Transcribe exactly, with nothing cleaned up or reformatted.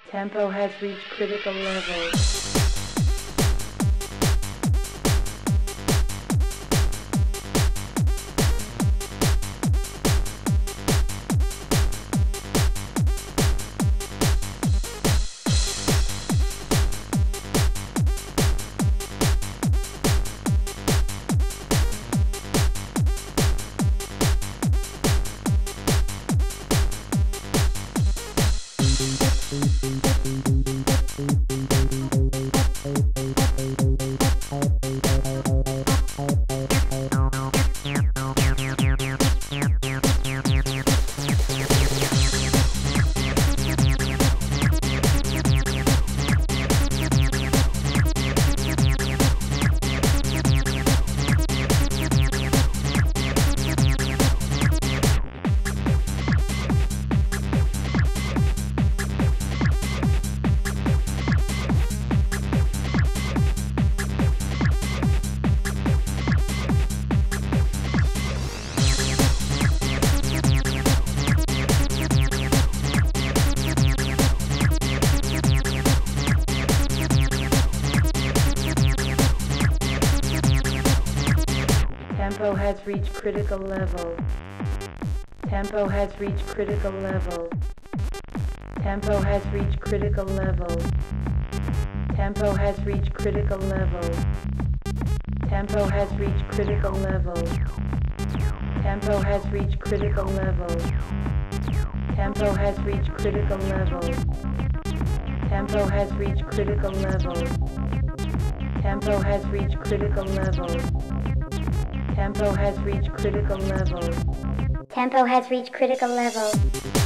Tempo has reached critical level. Tempo has reached critical level. Tempo has reached critical level. Tempo has reached critical level. Tempo has reached critical level. Tempo has reached critical level. Tempo has reached critical level. Tempo has reached critical level. Tempo has reached critical level. Tempo has reached critical level. Tempo has reached critical level. Tempo has reached critical level.